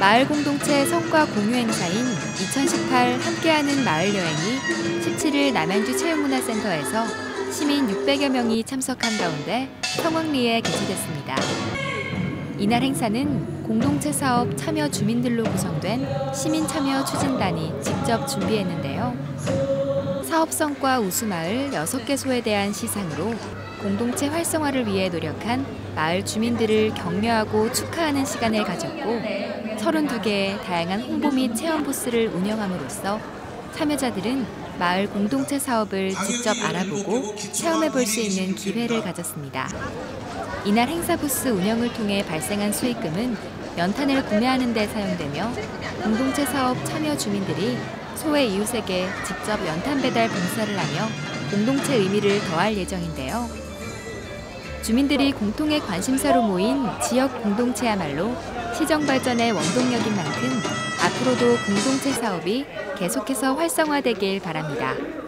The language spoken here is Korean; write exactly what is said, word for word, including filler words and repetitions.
마을 공동체 성과 공유 행사인 이천십팔 함께하는 마을 여행이 십칠 일 남양주 체육문화센터에서 시민 육백여 명이 참석한 가운데 성황리에 개최됐습니다. 이날 행사는 공동체 사업 참여 주민들로 구성된 시민참여 추진단이 직접 준비했는데요. 사업 성과 우수마을 여섯 개소에 대한 시상으로 공동체 활성화를 위해 노력한 마을 주민들을 격려하고 축하하는 시간을 가졌고 서른두 개의 다양한 홍보 및 체험 부스를 운영함으로써 참여자들은 마을 공동체 사업을 직접 알아보고 체험해 볼 수 있는 기회를 가졌습니다. 이날 행사 부스 운영을 통해 발생한 수익금은 연탄을 구매하는 데 사용되며 공동체 사업 참여 주민들이 소외 이웃에게 직접 연탄 배달 봉사를 하며 공동체 의미를 더할 예정인데요. 주민들이 공통의 관심사로 모인 지역 공동체야말로 시정 발전의 원동력인 만큼 앞으로도 공동체 사업이 계속해서 활성화되길 바랍니다.